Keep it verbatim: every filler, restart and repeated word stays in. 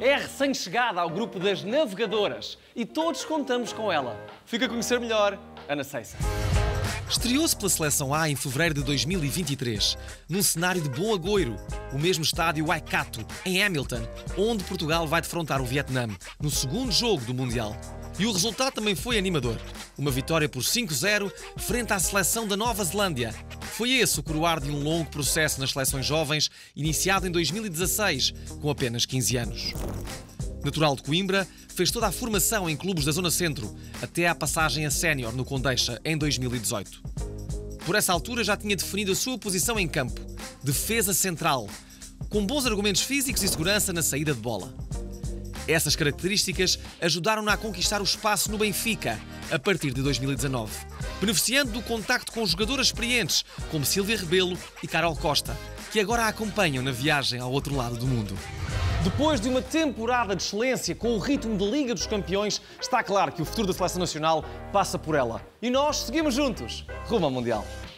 É recém-chegada ao grupo das navegadoras e todos contamos com ela. Fica a conhecer melhor Ana Seiça. Estreou-se pela Seleção A em fevereiro de dois mil e vinte e três, num cenário de Bom Agouro, o mesmo estádio Waikato, em Hamilton, onde Portugal vai defrontar o Vietnã, no segundo jogo do Mundial. E o resultado também foi animador. Uma vitória por cinco a zero frente à seleção da Nova Zelândia. Foi esse o coroar de um longo processo nas seleções jovens, iniciado em dois mil e dezasseis, com apenas quinze anos. Natural de Coimbra, fez toda a formação em clubes da Zona Centro, até à passagem a sénior no Condeixa em dois mil e dezoito. Por essa altura já tinha definido a sua posição em campo, defesa central, com bons argumentos físicos e segurança na saída de bola. Essas características ajudaram-na a conquistar o espaço no Benfica, a partir de dois mil e dezanove, beneficiando do contacto com jogadoras experientes, como Sílvia Rebelo e Carol Costa, que agora a acompanham na viagem ao outro lado do mundo. Depois de uma temporada de excelência com o ritmo de Liga dos Campeões, está claro que o futuro da Seleção Nacional passa por ela. E nós seguimos juntos, rumo ao Mundial.